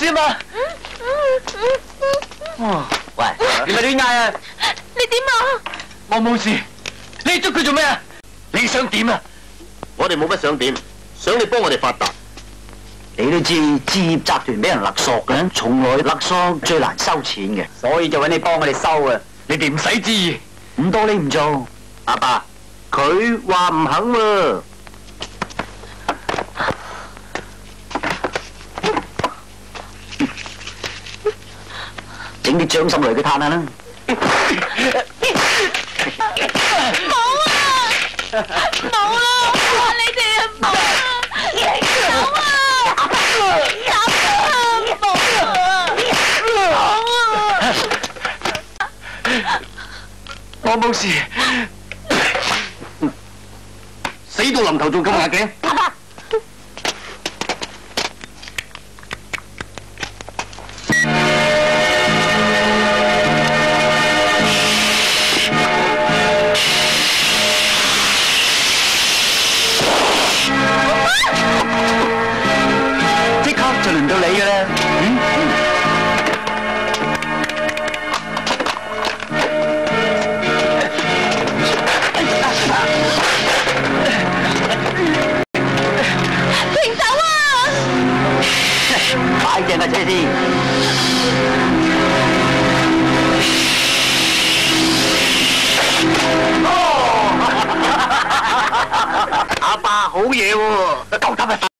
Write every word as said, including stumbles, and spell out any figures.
啊嘛？哦，喂，你咪亂嗌啊！ 你點啊？ 我冇事，你捉佢做咩啊？你想點啊？ 我哋冇乜想點，想你幫我哋發達。 你都知置業集團俾人勒索嘅，從來勒索最難收錢嘅， 所以就揾你幫我哋收啊！你哋唔使旨意， 唔多你唔做。 阿爸，佢話唔肯喎。 整啲掌心嚟佢嘆下啦。 冇啊！冇啦！我話你哋啊，冇啊！走啊！走啊！冇啊！ 我冇事，死到臨頭仲咁硬頸。即刻就輪到你嘅啦，嗯？ 停手啊！ 擺正架車先。 阿爸好嘢喎，夠膽啊！